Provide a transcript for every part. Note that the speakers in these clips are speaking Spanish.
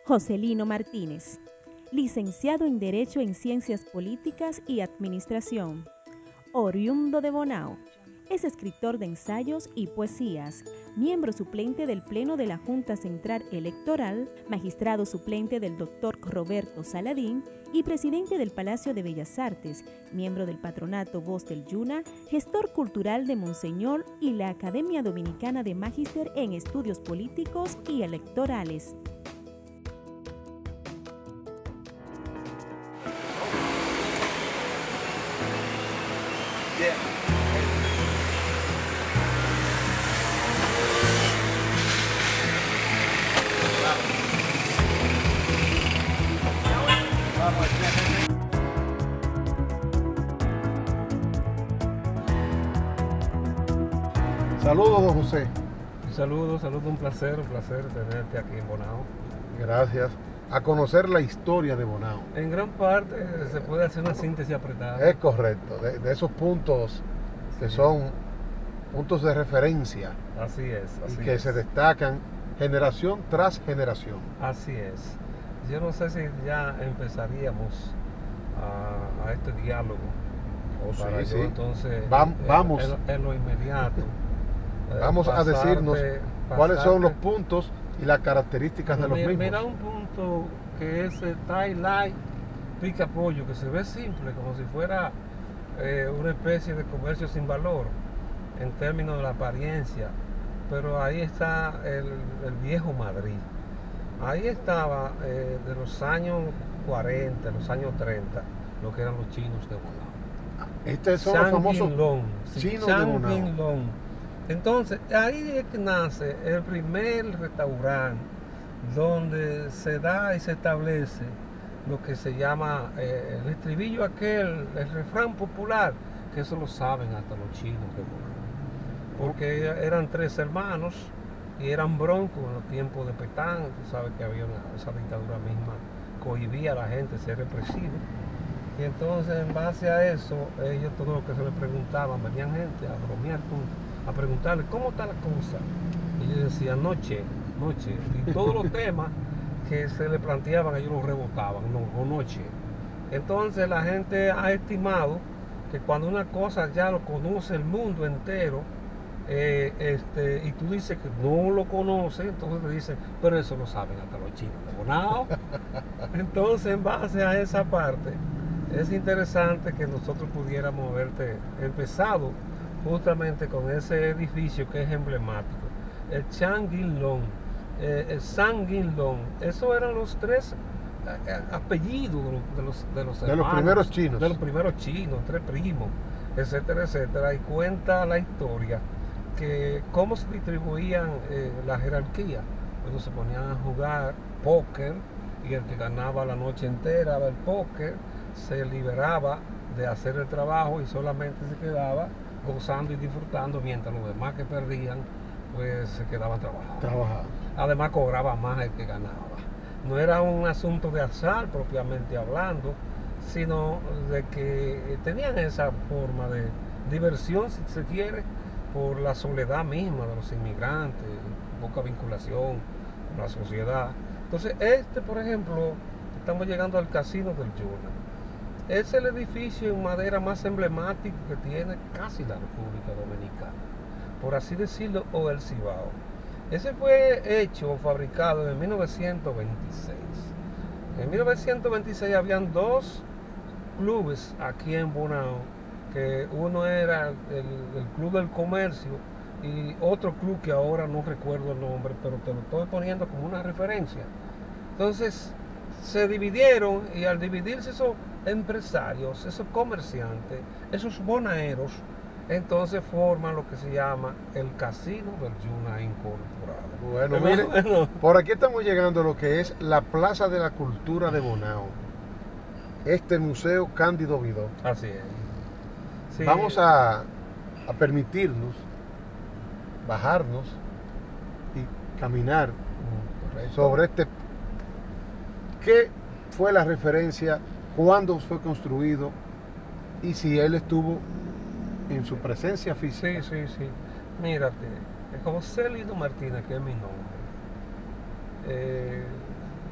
Joselino Martínez, licenciado en Derecho en Ciencias Políticas y Administración, oriundo de Bonao. Es escritor de ensayos y poesías, miembro suplente del Pleno de la Junta Central Electoral, magistrado suplente del Dr. Roberto Saladín y presidente del Palacio de Bellas Artes, miembro del Patronato Voz del Yuna, gestor cultural de Monseñor y la Academia Dominicana de Magíster en Estudios Políticos y Electorales. Saludos, don José. Saludos, un placer tenerte aquí en Bonao. Gracias. A conocer la historia de Bonao. En gran parte se puede hacer una síntesis apretada. Es correcto, de esos puntos que son puntos de referencia. Así es. Y que se destacan generación tras generación. Así es. Yo no sé si ya empezaríamos a este diálogo. Sí. Entonces, vamos. En lo inmediato. Vamos a decirnos cuáles son los puntos y las características de los mismos. Mira un punto que es el tie light pica pollo, que se ve simple, como si fuera una especie de comercio sin valor en términos de la apariencia, pero ahí está el viejo Madrid. Ahí estaba de los años 40, los años 30, lo que eran los chinos de Bonao. Estos son los famosos chinos de Bonao. Entonces, ahí es que nace el primer restaurante donde se da y se establece lo que se llama el estribillo aquel, el refrán popular, que eso lo saben hasta los chinos de Bonao. Porque eran 3 hermanos y eran broncos en los tiempos de Petán. Tú sabes que había esa dictadura misma, cohibía a la gente, ser represivo. Y entonces, en base a eso, ellos todo lo que se les preguntaban, venían gente a bromear a preguntarle cómo está la cosa. Y ellos decían noche. Y todos los temas que se le planteaban, ellos los rebotaban, no, noche. Entonces la gente ha estimado que cuando una cosa ya lo conoce el mundo entero, y tú dices que no lo conoces, entonces te dicen, pero eso lo saben hasta los chinos de Bonao. Entonces, en base a esa parte, es interesante que nosotros pudiéramos haberte empezado justamente con ese edificio que es emblemático, el Chan Gin Long, el San Gin Long. Esos eran los 3 apellidos de los primeros chinos. De los primeros chinos, 3 primos, etcétera, etcétera. Y cuenta la historia que cómo se distribuían la jerarquía. Cuando se ponían a jugar póker y el que ganaba la noche entera del póker se liberaba de hacer el trabajo y solamente se quedaba gozando y disfrutando, mientras los demás que perdían pues se quedaban trabajando. Además cobraba más el que ganaba. No era un asunto de azar propiamente hablando, sino de que tenían esa forma de diversión, si se quiere, por la soledad misma de los inmigrantes, poca vinculación con la sociedad. Entonces por ejemplo, estamos llegando al Casino del Yuna. Es el edificio en madera más emblemático que tiene casi la República Dominicana, por así decirlo, o el Cibao. Ese fue hecho o fabricado en 1926. En 1926 habían 2 clubes aquí en Bonao, que uno era el Club del Comercio y otro club que ahora no recuerdo el nombre, pero te lo estoy poniendo como una referencia. Entonces se dividieron, y al dividirse esos empresarios, esos comerciantes, esos bonaeros, entonces forman lo que se llama el Casino del Yuna Incorporado. Bueno, miren, por aquí estamos llegando a lo que es la Plaza de la Cultura de Bonao, este Museo Cándido Vidó. Así es. Sí. Vamos a permitirnos bajarnos y caminar sobre este. ¿Qué fue la referencia? ¿Cuándo fue construido? Y si él estuvo en su presencia física. Sí. Mírate, Joselino Martínez, que es mi nombre.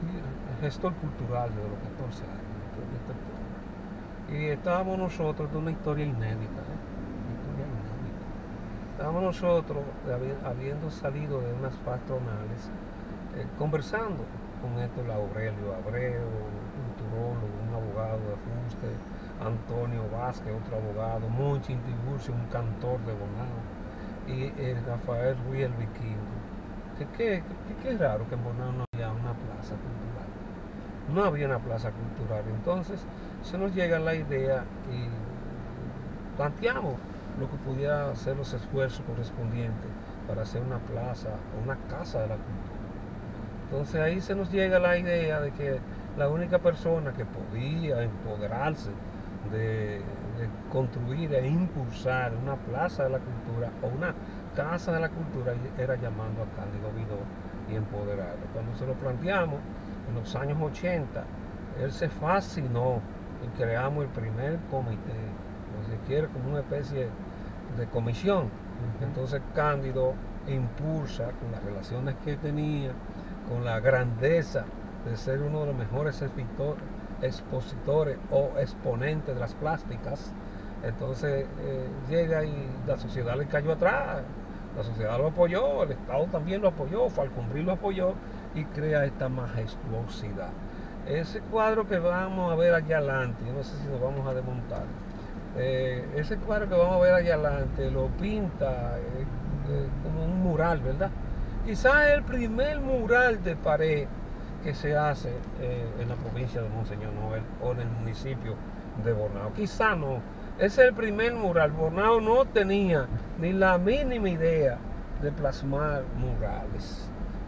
el gestor cultural de los 14 años de este pueblo. Y estábamos nosotros de una historia inédita, una historia inédita. Estábamos nosotros, habiendo salido de unas patronales, conversando con Héctor Aurelio Abreu, un turólogo, un abogado de ajuste, Antonio Vázquez, otro abogado, Monchi Tiburcio, un cantor de Bonao, y Rafael Ruiz el Vikingo. Que es raro que en Bonao no haya una plaza cultural. No había una plaza cultural. Entonces se nos llega la idea y planteamos lo que pudiera ser los esfuerzos correspondientes para hacer una plaza o una casa de la cultura. Entonces ahí se nos llega la idea de que la única persona que podía empoderarse de construir e impulsar una plaza de la cultura o una casa de la cultura era llamando a Cándido Vidó y empoderarlo. Cuando se lo planteamos en los años 80, él se fascinó y creamos el primer comité, o si quiere como una especie de comisión. Entonces Cándido impulsa con las relaciones que tenía, con la grandeza de ser uno de los mejores expositores o exponentes de las plásticas. Entonces llega y la sociedad le cayó atrás, la sociedad lo apoyó, el Estado también lo apoyó, Falconbridge lo apoyó y crea esta majestuosidad. Ese cuadro que vamos a ver allá adelante, yo no sé si nos vamos a desmontar, ese cuadro que vamos a ver allá adelante lo pinta como un mural, ¿verdad? Quizás es el primer mural de pared que se hace en la provincia de Monseñor Noel o en el municipio de Bonao. Quizá no, es el primer mural. Bonao no tenía ni la mínima idea de plasmar murales,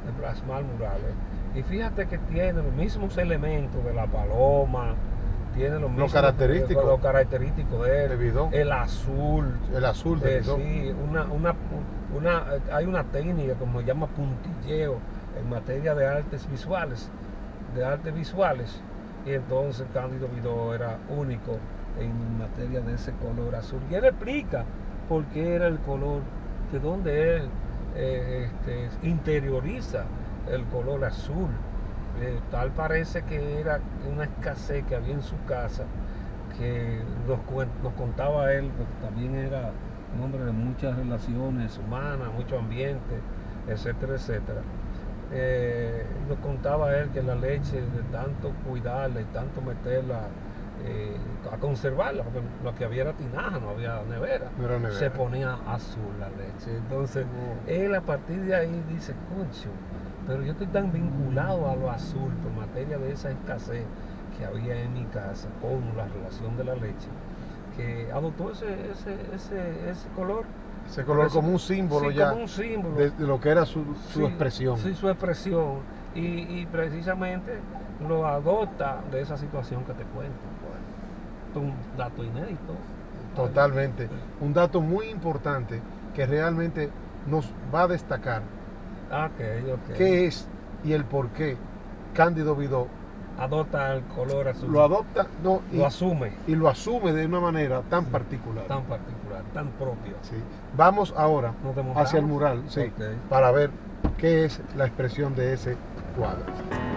Y fíjate que tiene los mismos elementos de la paloma, tiene los mismos característicos de él, el azul de Vidó. Sí, hay una técnica como se llama puntilleo en materia de artes visuales, y entonces Cándido Vidó era único en materia de ese color azul. Y él explica por qué era el color, de donde él interioriza el color azul. Tal parece que era una escasez que había en su casa, que nos contaba él, porque también era un hombre de muchas relaciones humanas, mucho ambiente, etcétera, etcétera. Nos contaba él que la leche, de tanto cuidarla y tanto meterla a conservarla, porque lo que había era tinaja, no había nevera, se ponía azul la leche. Entonces él a partir de ahí dice, concho, pero yo estoy tan vinculado a lo azul por materia de esa escasez que había en mi casa con la relación de la leche, que adoptó ese color. Ese color como un símbolo, sí, ya como un símbolo de lo que era su expresión. Sí, su expresión. Y precisamente lo adopta de esa situación que te cuento. Pues. Un dato inédito. Totalmente. Un dato muy importante que realmente nos va a destacar Okay. qué es y el por qué Cándido Vidó adopta el color azul. Lo adopta, lo asume. Y lo asume de una manera tan particular. Tan particular, tan propia. Sí. Vamos ahora hacia el mural, sí, para ver qué es la expresión de ese cuadro.